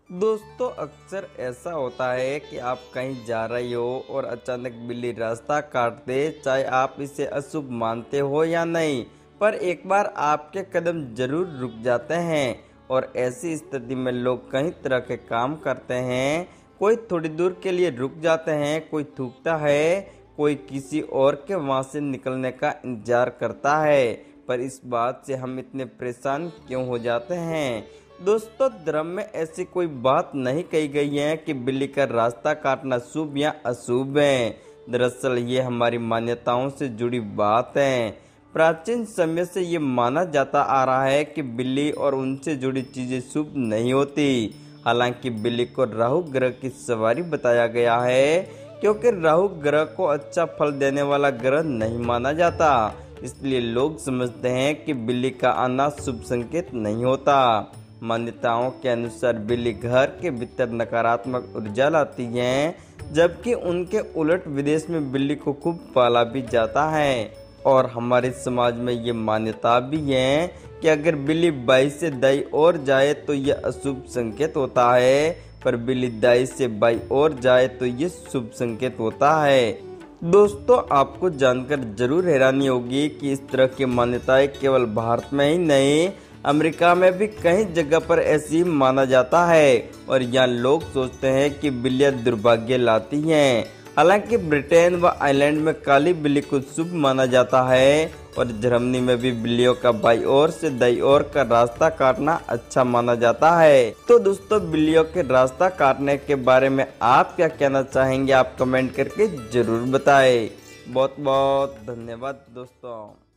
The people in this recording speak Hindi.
दोस्तों अक्सर ऐसा होता है कि आप कहीं जा रहे हो और अचानक बिल्ली रास्ता काट दे, चाहे आप इसे अशुभ मानते हो या नहीं, पर एक बार आपके कदम जरूर रुक जाते हैं। और ऐसी स्थिति में लोग कई तरह के काम करते हैं। कोई थोड़ी दूर के लिए रुक जाते हैं, कोई थूकता है, कोई किसी और के वहां से निकलने का इंतजार करता है। पर इस बात से हम इतने परेशान क्यों हो जाते हैं? दोस्तों धर्म में ऐसी कोई बात नहीं कही गई है कि बिल्ली का रास्ता काटना शुभ या अशुभ है। दरअसल ये हमारी मान्यताओं से जुड़ी बात है। प्राचीन समय से ये माना जाता आ रहा है कि बिल्ली और उनसे जुड़ी चीजें शुभ नहीं होती। हालांकि बिल्ली को राहु ग्रह की सवारी बताया गया है, क्योंकि राहु ग्रह को अच्छा फल देने वाला ग्रह नहीं माना जाता। इसलिए लोग समझते हैं कि बिल्ली का आना शुभ संकेत नहीं होता। मान्यताओं के अनुसार बिल्ली घर के भीतर नकारात्मक ऊर्जा लाती है, जबकि उनके उलट विदेश में बिल्ली को खूब पाला भी जाता है। और हमारे समाज में ये मान्यता भी है कि अगर बिल्ली बाई से दाई और जाए तो यह अशुभ संकेत होता है, पर बिल्ली दाई से बाई और जाए तो यह शुभ संकेत होता है। दोस्तों आपको जानकर जरूर हैरानी होगी कि इस तरह की मान्यताएं केवल भारत में ही नहीं, अमेरिका में भी कई जगह पर ऐसी माना जाता है। और यहाँ लोग सोचते हैं कि बिल्लियां दुर्भाग्य लाती हैं। हालांकि ब्रिटेन व आयरलैंड में काली बिल्ली को शुभ माना जाता है, और जर्मनी में भी बिल्लियों का बाई ओर से दाई ओर का रास्ता काटना अच्छा माना जाता है। तो दोस्तों बिल्लियों के रास्ता काटने के बारे में आप क्या कहना चाहेंगे? आप कमेंट करके जरूर बताएं। बहुत बहुत धन्यवाद दोस्तों।